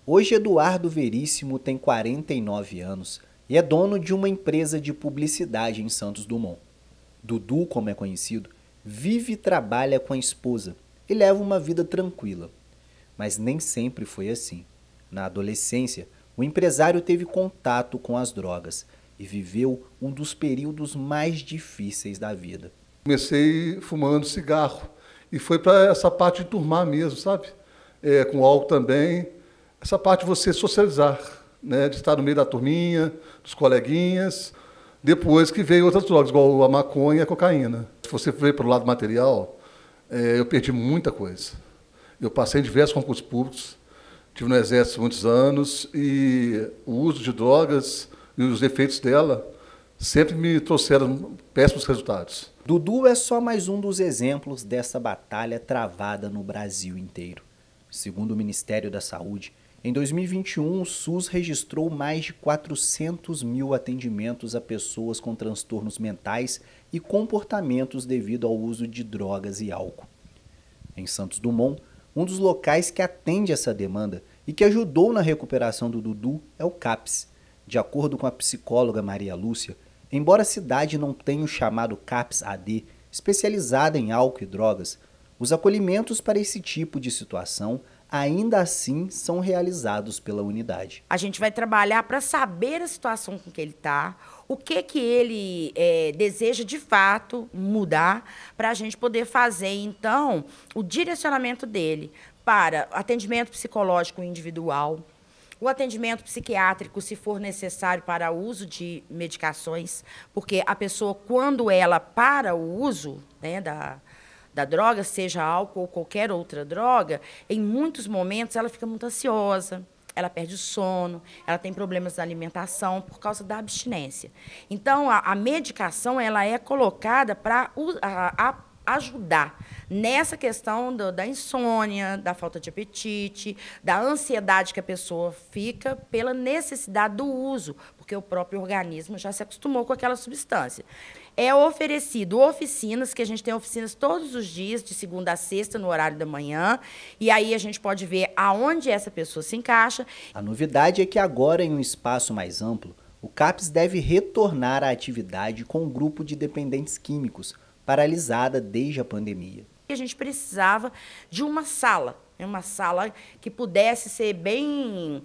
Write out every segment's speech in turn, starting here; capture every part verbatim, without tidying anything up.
Hoje, Eduardo Veríssimo tem quarenta e nove anos e é dono de uma empresa de publicidade em Santos Dumont. Dudu, como é conhecido, vive e trabalha com a esposa e leva uma vida tranquila. Mas nem sempre foi assim. Na adolescência, o empresário teve contato com as drogas e viveu um dos períodos mais difíceis da vida. Comecei fumando cigarro e foi para essa parte de turmar mesmo, sabe? É, com álcool também. Essa parte de você socializar, né? De estar no meio da turminha, dos coleguinhas. Depois que veio outras drogas, igual a maconha e a cocaína. Se você for para o lado material, é, eu perdi muita coisa. Eu passei em diversos concursos públicos, estive no Exército muitos anos, e o uso de drogas e os efeitos dela sempre me trouxeram péssimos resultados. Dudu é só mais um dos exemplos dessa batalha travada no Brasil inteiro. Segundo o Ministério da Saúde, em dois mil e vinte e um, o SUS registrou mais de quatrocentos mil atendimentos a pessoas com transtornos mentais e comportamentos devido ao uso de drogas e álcool. Em Santos Dumont, um dos locais que atende essa demanda e que ajudou na recuperação do Dudu é o CAPS. De acordo com a psicóloga Maria Lúcia, embora a cidade não tenha o chamado CAPS A D, especializada em álcool e drogas, os acolhimentos para esse tipo de situação ainda assim são realizados pela unidade. A gente vai trabalhar para saber a situação com que ele está, o que, que ele é, deseja de fato mudar, para a gente poder fazer, então, o direcionamento dele para atendimento psicológico individual, o atendimento psiquiátrico, se for necessário, para o uso de medicações, porque a pessoa, quando ela para o uso, né, da, da droga, seja álcool ou qualquer outra droga, em muitos momentos ela fica muito ansiosa, ela perde o sono, ela tem problemas da alimentação por causa da abstinência. Então, a, a medicação ela é colocada para ajudar nessa questão do, da insônia, da falta de apetite, da ansiedade que a pessoa fica pela necessidade do uso, porque o próprio organismo já se acostumou com aquela substância. É oferecido oficinas, que a gente tem oficinas todos os dias, de segunda a sexta, no horário da manhã, e aí a gente pode ver aonde essa pessoa se encaixa. A novidade é que agora, em um espaço mais amplo, o CAPS deve retornar à atividade com um grupo de dependentes químicos, paralisada desde a pandemia. A gente precisava de uma sala, uma sala que pudesse ser bem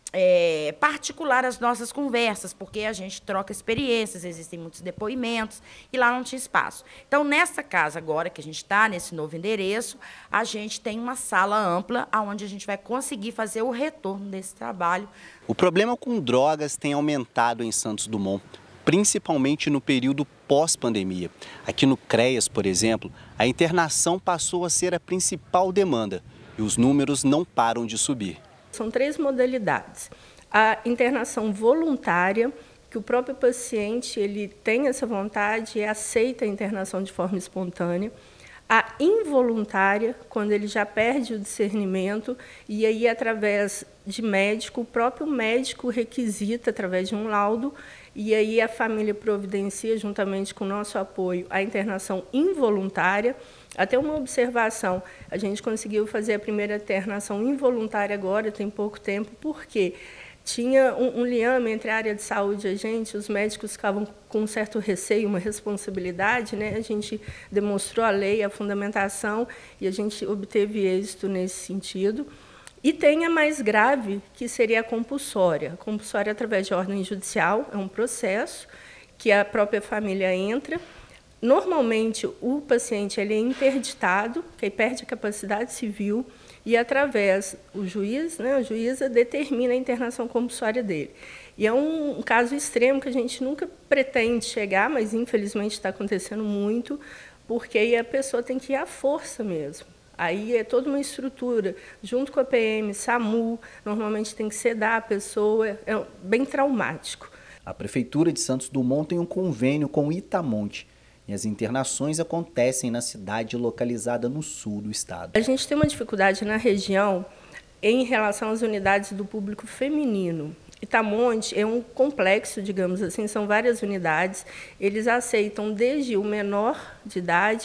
é, particular às nossas conversas, porque a gente troca experiências, existem muitos depoimentos, e lá não tinha espaço. Então, nessa casa agora, que a gente está, nesse novo endereço, a gente tem uma sala ampla, onde a gente vai conseguir fazer o retorno desse trabalho. O problema com drogas tem aumentado em Santos Dumont, principalmente no período pós-pandemia. Aqui no CREAS, por exemplo, a internação passou a ser a principal demanda e os números não param de subir. São três modalidades. A internação voluntária, que o próprio paciente ele tem essa vontade e aceita a internação de forma espontânea. A involuntária, quando ele já perde o discernimento, e aí, através de médico, o próprio médico requisita, através de um laudo, e aí a família providencia, juntamente com o nosso apoio, a internação involuntária. Até uma observação, a gente conseguiu fazer a primeira internação involuntária agora, tem pouco tempo, porque tinha um, um liame entre a área de saúde e a gente, os médicos ficavam com um certo receio, uma responsabilidade, né? A gente demonstrou a lei, a fundamentação, e a gente obteve êxito nesse sentido. E tem a mais grave, que seria a compulsória. A compulsória, através de ordem judicial, é um processo que a própria família entra. Normalmente, o paciente ele é interditado, que aí perde a capacidade civil, e, através do juiz, né, a juíza determina a internação compulsória dele. E é um, um caso extremo que a gente nunca pretende chegar, mas, infelizmente, está acontecendo muito, porque aí a pessoa tem que ir à força mesmo. Aí é toda uma estrutura, junto com a P M, SAMU, normalmente tem que sedar a pessoa, é bem traumático. A Prefeitura de Santos Dumont tem um convênio com o Itamonte, e as internações acontecem na cidade localizada no sul do estado. A gente tem uma dificuldade na região em relação às unidades do público feminino. Itamonte é um complexo, digamos assim, são várias unidades, eles aceitam desde o menor de idade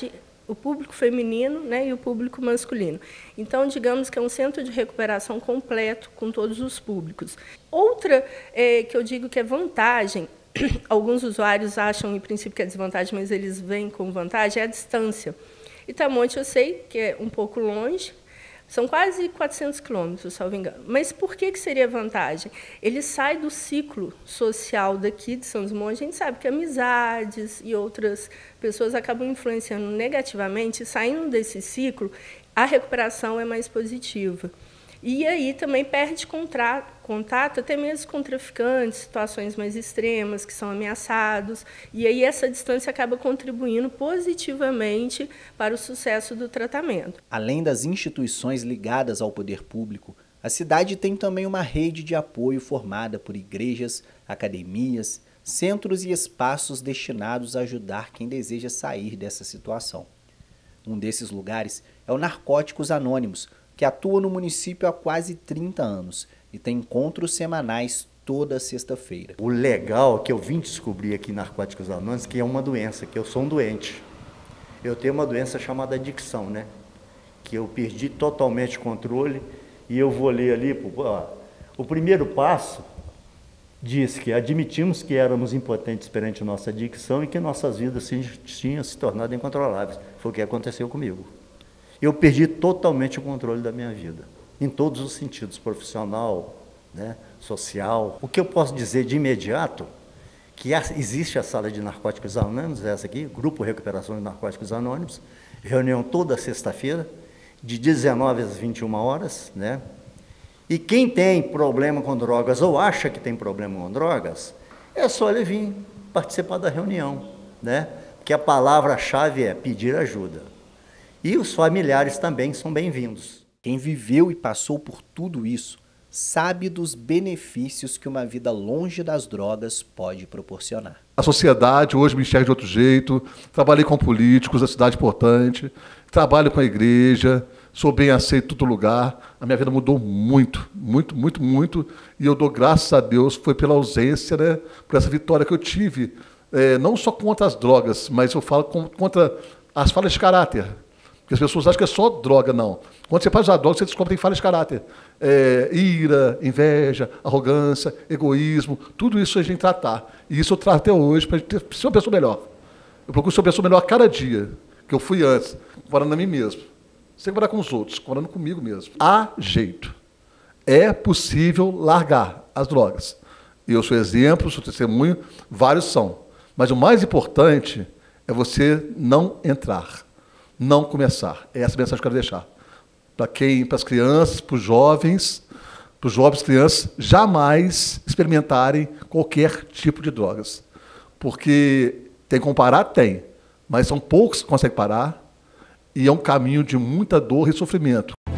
o público feminino, né, e o público masculino. Então, digamos que é um centro de recuperação completo com todos os públicos. Outra é, que eu digo que é vantagem, alguns usuários acham, em princípio, que é desvantagem, mas eles veem como vantagem, é a distância. Itamonte, eu sei que é um pouco longe, são quase quatrocentos quilômetros, salvo engano. Mas por que, que seria vantagem? Ele sai do ciclo social daqui de São Montes. A gente sabe que amizades e outras pessoas acabam influenciando negativamente. Saindo desse ciclo, a recuperação é mais positiva. E aí também perde contato até mesmo com traficantes, situações mais extremas, que são ameaçados. E aí essa distância acaba contribuindo positivamente para o sucesso do tratamento. Além das instituições ligadas ao poder público, a cidade tem também uma rede de apoio formada por igrejas, academias, centros e espaços destinados a ajudar quem deseja sair dessa situação. Um desses lugares é o Narcóticos Anônimos, que atua no município há quase trinta anos e tem encontros semanais toda sexta-feira. O legal que eu vim descobrir aqui em Narcóticos Anônimos, que é uma doença, que eu sou um doente. Eu tenho uma doença chamada adicção, né? Que eu perdi totalmente o controle e eu vou ler ali, ó, o primeiro passo diz que admitimos que éramos impotentes perante nossa adicção e que nossas vidas tinham se tornado incontroláveis. Foi o que aconteceu comigo. Eu perdi totalmente o controle da minha vida, em todos os sentidos, profissional, né, social. O que eu posso dizer de imediato, que existe a sala de Narcóticos Anônimos, essa aqui, Grupo Recuperação de Narcóticos Anônimos, reunião toda sexta-feira, de dezenove às vinte e uma horas, né? E quem tem problema com drogas ou acha que tem problema com drogas, é só ele vir participar da reunião, né? Porque a palavra-chave é pedir ajuda. E os familiares também são bem-vindos. Quem viveu e passou por tudo isso sabe dos benefícios que uma vida longe das drogas pode proporcionar. A sociedade hoje me enxerga de outro jeito, trabalhei com políticos, a cidade importante, trabalho com a igreja, sou bem aceito em todo lugar, a minha vida mudou muito, muito, muito, muito, e eu dou graças a Deus, foi pela ausência, né, por essa vitória que eu tive, é, não só contra as drogas, mas eu falo contra as falhas de caráter. Porque as pessoas acham que é só droga, não. Quando você faz a droga, você descobre que tem falhas de caráter. É, ira, inveja, arrogância, egoísmo, tudo isso a gente tratar. E isso eu trato até hoje para ser uma pessoa melhor. Eu procuro ser uma pessoa melhor a cada dia, que eu fui antes, comparando a mim mesmo. Sem comparar com os outros, comparando comigo mesmo. Há jeito. É possível largar as drogas. Eu sou exemplo, sou testemunho, vários são. Mas o mais importante é você não entrar. Não começar. É essa mensagem que eu quero deixar. Para quem, para as crianças, para os jovens, para os jovens crianças, jamais experimentarem qualquer tipo de drogas. Porque tem como parar? Tem. Mas são poucos que conseguem parar e é um caminho de muita dor e sofrimento.